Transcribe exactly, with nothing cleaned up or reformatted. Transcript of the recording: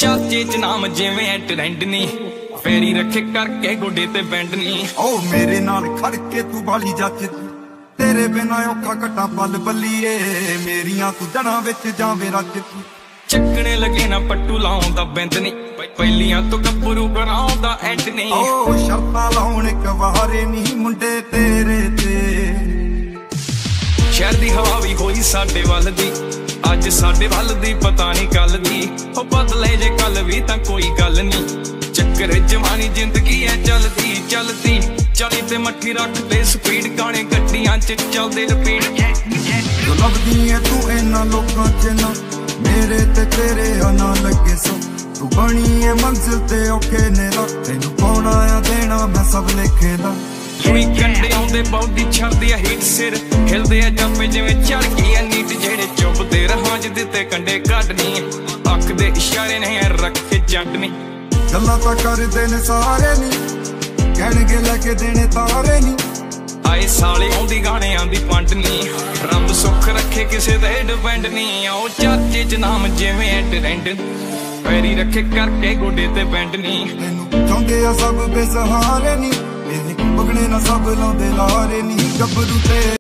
ਚਾਚੇ ਚ ਨਾਮ ਜਿਵੇਂ ਐ ਟ੍ਰੈਂਡ ਨੀ, ਫੇਰੀ ਰੱਖੇ ਕਰਕੇ ਗੋਡੇ ਤੇ ਬੈਂਡ ਨੀ। ਓ ਮੇਰੇ ਨਾਲ ਖੜ ਕੇ ਤੂੰ ਬਾਲੀ ਜੱਜ, ਤੇਰੇ ਬਿਨਾ ਔਖਾ ਘਟਾ ਪਲ ਬੱਲੀਏ, ਮੇਰੀਆਂ ਤੂੰ ਜੜਾਂ ਵਿੱਚ ਜਾਵੇਂ ਰੱਜ। ਚੱਕਣੇ ਲੱਗੇ ਨਾ ਪੱਟੂ ਲਾਉਂਦਾ ਬਿੰਦ ਨੀ, ਪਹਿਲੀਆਂ ਤੋਂ ਗੱਭਰੂ ਬਣਾਉਂਦਾ ਐਂਡ ਨੀ। ਓ ਸ਼ਰਤਾਂ ਲਾਉਣ ਕਵਾਰੇ ਨੀ ਮੁੰਡੇ ਤੇਰੇ ਤੇ। ਸ਼ਹਿਰ ਦੀ ਹਵਾ ਵੀ ਹੋਈ ਸਾਡੇ ਵੱਲ ਦੀ, ਅੱਜ ਸਾਡੇ ਵੱਲ ਦੀ ਪਤਾ ਨਹੀਂ ਕੱਲ ਦੀ। ਉਹ ਬਦਲੇ ਜੇ ਕੱਲ ਵੀ ਤਾਂ ਕੋਈ ਗੱਲ ਨੀ, ਚੱਕਰ ਜਵਾਨੀ ਜ਼ਿੰਦਗੀ ਐ ਚਲਦੀ ਚਲਦੀ। ਚਾਲੀ ਤੇ ਮੱਠੀ ਰੱਖਦੇ ਸਪੀਡ, ਗਾਣੇ ਗੱਡੀਆਂ ਚ ਚੱਲਦੇ ਰਿਪੀਟ। ਜੋ ਲੱਭਦੀ ਐ ਤੂੰ ਇਹਨਾਂ ਲੋਕਾਂ ਚ ਨਾ, ਮੇਰੇ ਤੇ ਤੇਰੇ ਆ ਨਾ ਲੱਗੇ ਸੋ। ਤੂੰ ਬਣੀ ਐ ਮੰਜ਼ਿਲ ਤੇ ਔਖੇ ਨੇ ਰਾ, ਤੈਨੂੰ ਪਾਉਣਾ ਆ ਦੇਣਾ ਮੈਂ ਸਭ ਲਿਖੇ ਦਾ। ਲੂਈ ਕੰਡੇ ਆਉਂਦੇ ਬੌਡੀ ਛੱਡਦੀ ਆ ਹੀਟ ਸਿਰ, ਹਿਲਦੇ ਆ ਜਾਪੇ ਜਿਵੇਂ ਚੜ ਗਈ ਆ ਨੀਟ। ਜਿਹੜੇ ਚੁੱਪਦੇ ਰਹਾਂ ਚ ਦਿੱਤੇ ਕੰਡੇ ਕੱਢਨੀ, ਅੱਖ ਦੇ ਇਸ਼ਾਰੇ ਨੇ ਰੱਖ ਕੇ ਜੱਟ ਨੀ। ਗੱਲਾਂ ਤਾਂ ਕਰਦੇ ਨੇ ਸਾਰੇ ਨੀ, ਕਹਿਣਗੇ ਲੈ ਕੇ ਦੇਣੇ ਤਾਰੇ ਨੀ। ਆਏ ਸਾਲੇ ਆਉਂਦੀ ਗਾਣਿਆਂ ਦੀ ਪੰਡ ਨੀ, ਰੱਬ ਸੁੱਖ ਰੱਖੇ ਕਿਸੇ ਤੇ ਡਿਪੈਂਡ ਨੀ। ਉਹ ਚਾਚੇ ਚ ਨਾਮ ਜਿਵੇਂ ਐ ਟ੍ਰੈਂਡ, ਫੇਰੀ ਰੱਖੇ ਕਰਕੇ ਗੋਡੇ ਤੇ ਬੈਂਡ ਨੀ। ਤੈਨੂੰ ਚਾਹੁੰਦੇ ਆ ਸਭ ਬੇਸਹਾਰੇ ਨੀ, ਇਹ ਬਗਣੇ ਨਾ ਸਭ ਲਾਉਂਦੇ ਲਾਰੇ ਨੀ। ਗੱਭਰੂ ਤੇ